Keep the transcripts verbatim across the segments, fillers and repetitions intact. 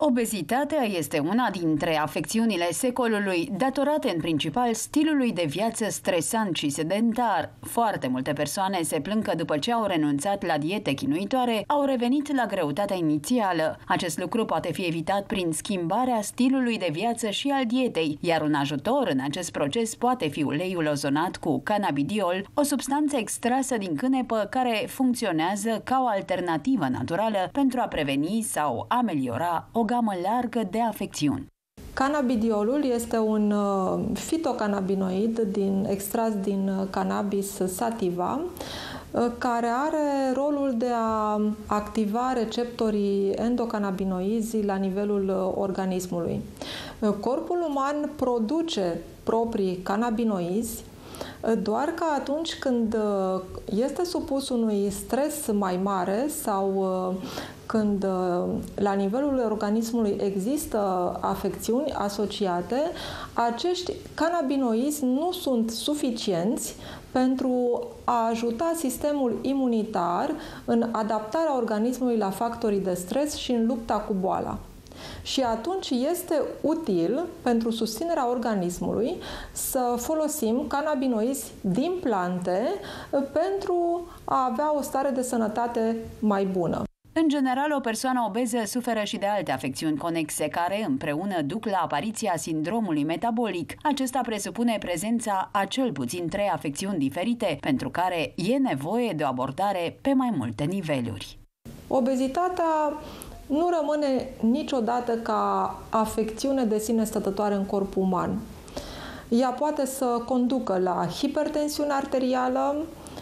Obezitatea este una dintre afecțiunile secolului, datorate în principal stilului de viață stresant și sedentar. Foarte multe persoane se plâng că după ce au renunțat la diete chinuitoare, au revenit la greutatea inițială. Acest lucru poate fi evitat prin schimbarea stilului de viață și al dietei, iar un ajutor în acest proces poate fi uleiul ozonat cu cannabidiol, o substanță extrasă din cânepă care funcționează ca o alternativă naturală pentru a preveni sau ameliora o gamă largă de afecțiuni. Cannabidiolul este un fitocannabinoid din, extras din cannabis sativa, care are rolul de a activa receptorii endocannabinoizi la nivelul organismului. Corpul uman produce proprii cannabinoizi doar că atunci când este supus unui stres mai mare sau când la nivelul organismului există afecțiuni asociate, acești cannabinoizi nu sunt suficienți pentru a ajuta sistemul imunitar în adaptarea organismului la factorii de stres și în lupta cu boala. Și atunci este util pentru susținerea organismului să folosim cannabinoizi din plante pentru a avea o stare de sănătate mai bună. În general, o persoană obeză suferă și de alte afecțiuni conexe care împreună duc la apariția sindromului metabolic. Acesta presupune prezența a cel puțin trei afecțiuni diferite, pentru care e nevoie de o abordare pe mai multe niveluri. Obezitatea nu rămâne niciodată ca afecțiune de sine stătătoare în corpul uman. Ea poate să conducă la hipertensiune arterială,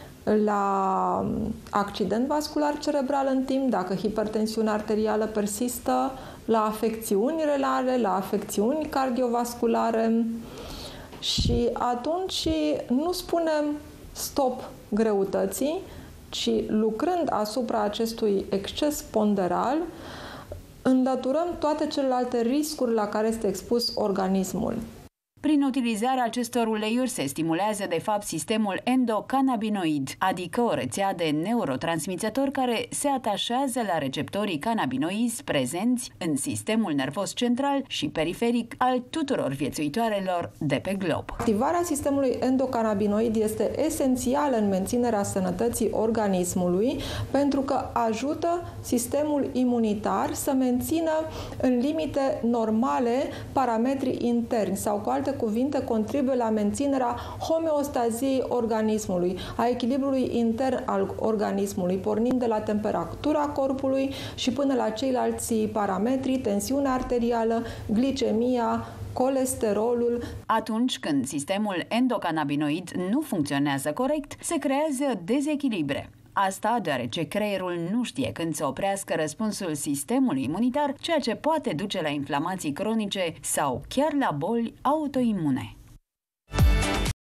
la accident vascular cerebral în timp, dacă hipertensiunea arterială persistă, la afecțiuni renale, la afecțiuni cardiovasculare și atunci nu spunem stop greutății, ci lucrând asupra acestui exces ponderal, înlăturăm toate celelalte riscuri la care este expus organismul. Prin utilizarea acestor uleiuri se stimulează de fapt sistemul endocannabinoid, adică o rețea de neurotransmițători care se atașează la receptorii cannabinoizi prezenți în sistemul nervos central și periferic al tuturor viețuitoarelor de pe glob. Activarea sistemului endocannabinoid este esențială în menținerea sănătății organismului pentru că ajută sistemul imunitar să mențină în limite normale parametrii interni sau, cu alte cuvinte, contribuie la menținerea homeostaziei organismului, a echilibrului intern al organismului, pornind de la temperatura corpului și până la ceilalți parametri, tensiunea arterială, glicemia, colesterolul. Atunci când sistemul endocannabinoid nu funcționează corect, se creează dezechilibre. Asta deoarece creierul nu știe când să oprească răspunsul sistemului imunitar, ceea ce poate duce la inflamații cronice sau chiar la boli autoimune.